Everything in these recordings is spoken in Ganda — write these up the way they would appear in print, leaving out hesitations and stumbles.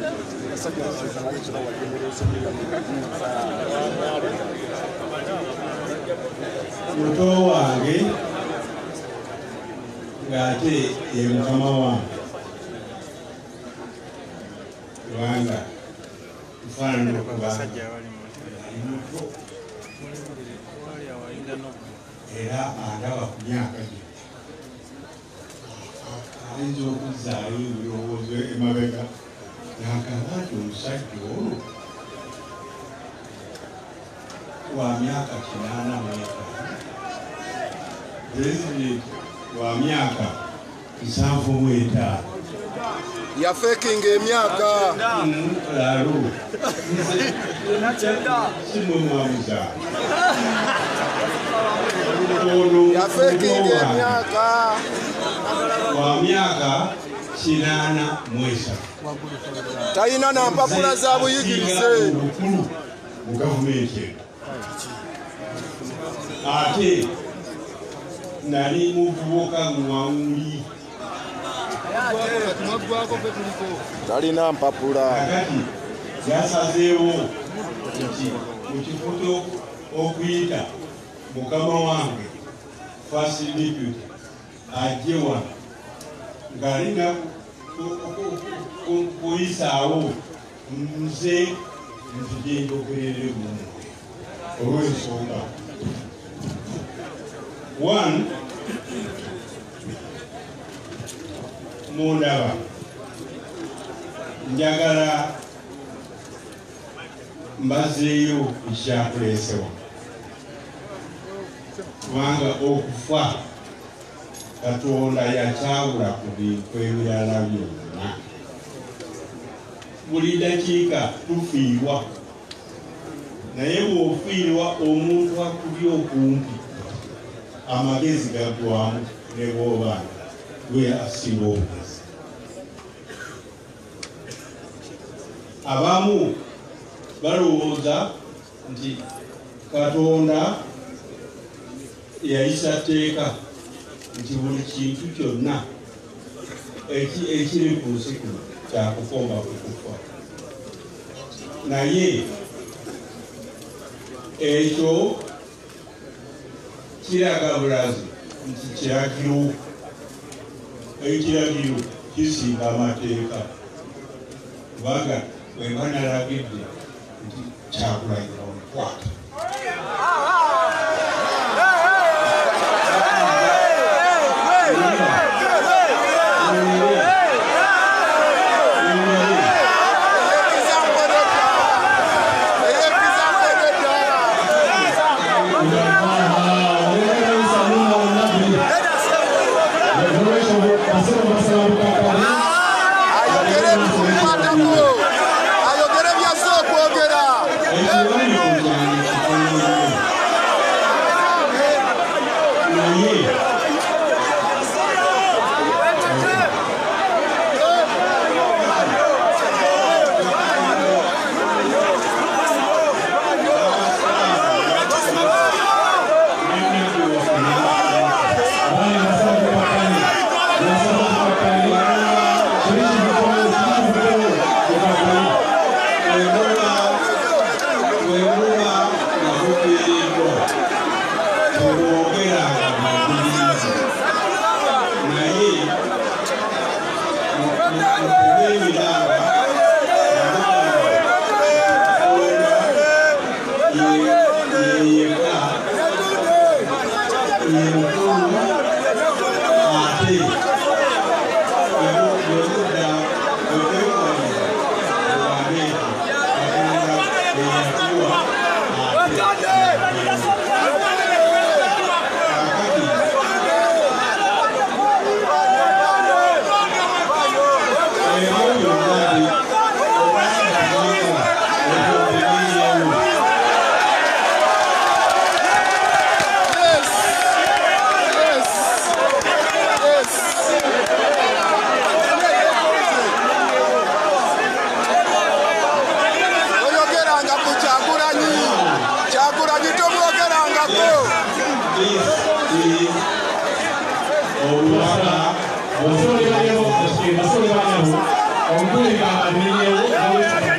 muto wange ng'ate ye mukama wange Rwanda kufaanana okuba ali muto era andaba ku myaka gye ayinza okuzzaayo ebirowoozo emabega n'agamba nti omusajja ono wa myaka 85 President wa myaka 75 yafekinga emyaka lalo simumwamuza yafekinga emyaka wa myaka 83 talina na mpapula za buyigirize mu gavumenti ate nali muvubuka mwawuli talina mpapula kakati yasazeewo nti mu kifuto okuyita mukama wange first deputy ajje wano ng'alina kuyisaawo nze nzije njogerere mumwe olw'ensonga one mundaba njagala mbazeeyo ekyakuleesewa kubanga okufa Katonda yakyawula ku bintu ebirala byonna buli dakiika tufiirwa naye bw'ofiirwa omuntu akuli okumpi amagezi gaggwamu ne bw'obaana we asinga obugezi abamu balowooza nti Katonda yayisa tteeka nti buli kintu kyonna ekiri ku nsi kuno kyakukomba kukufa naye ekyo kiraga bulazi nti kiragiro ekiragiro kisinga amateeka kubanga bwemba nalagidde nti kyakulagira omukwata Basole banyaho, omukulu nga amenyewo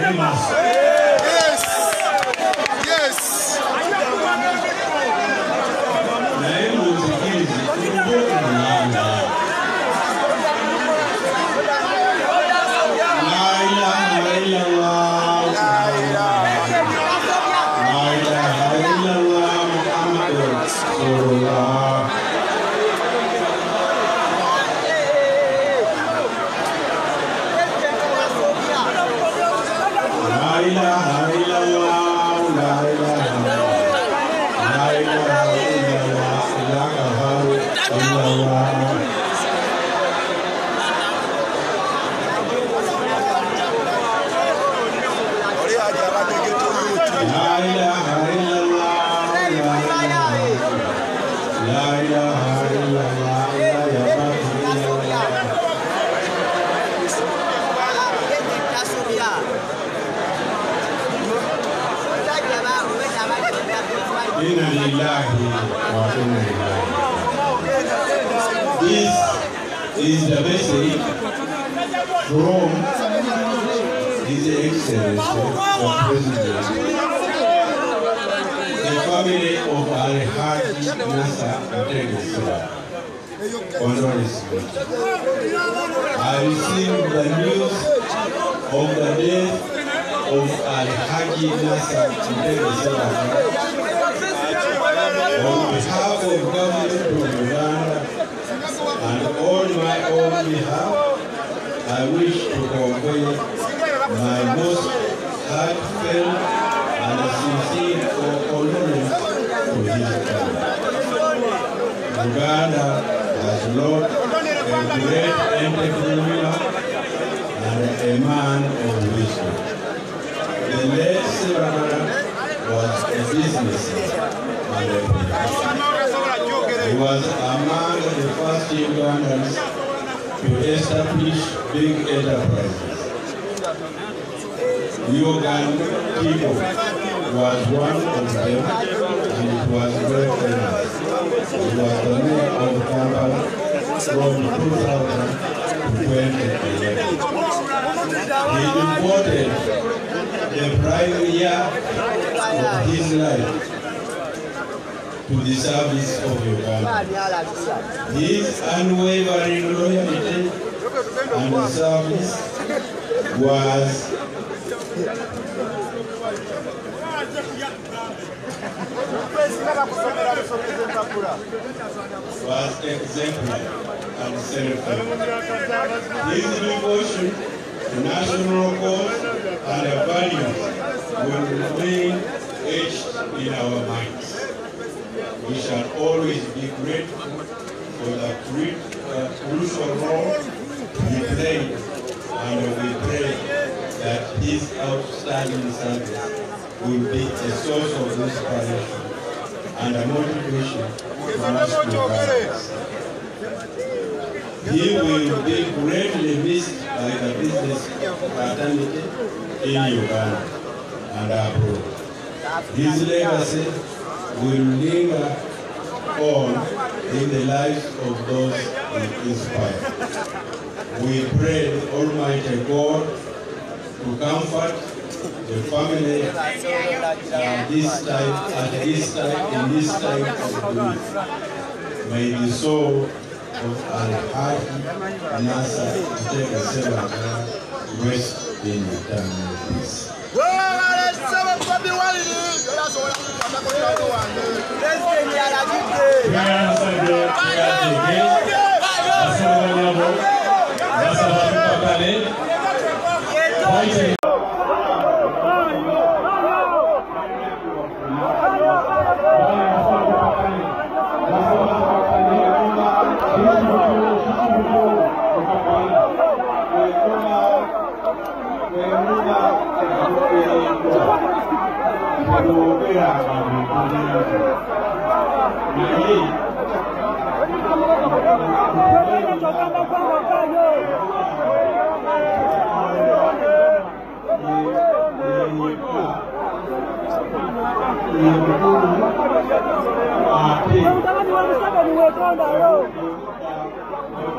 This is the message from His Excellency the President, the family of Al-Haji Nasser Ssebagala. I received the news of the death of Al-Haji Nasser Ssebagala. On behalf of the government of Uganda and on my own behalf, I wish to convey my most heartfelt and sincere condolence to his family. Uganda has lost a great entrepreneur and a man of wisdom. The late Ssebagala was a businessman. He was among the first Ugandans to establish big enterprises. Ugandan people was one of them, and it was very famous. He was the mayor of Kampala from 2000 to 2011. He devoted the prime year of his life to the service of Uganda. His unwavering loyalty and service was exemplary and self-help. His devotion to national cause and values will remain etched in our minds. We shall always be grateful for the crucial role he played, and we pray that his outstanding service will be a source of inspiration and a motivation for us to rise. He will be greatly missed by the business fraternity in Uganda and abroad. His legacy will linger on in the lives of those he inspired. We pray Almighty God to comfort the family in this time of grief. May the soul of Al-Haji Nasser Ssebagala rest in eternal peace.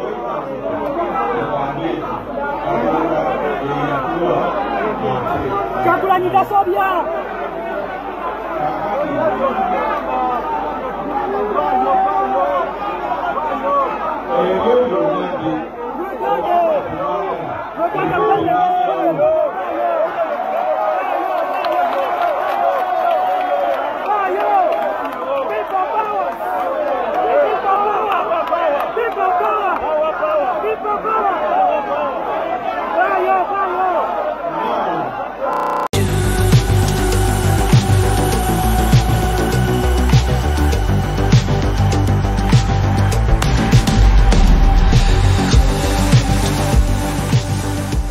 a Kyagulanyi tasobya.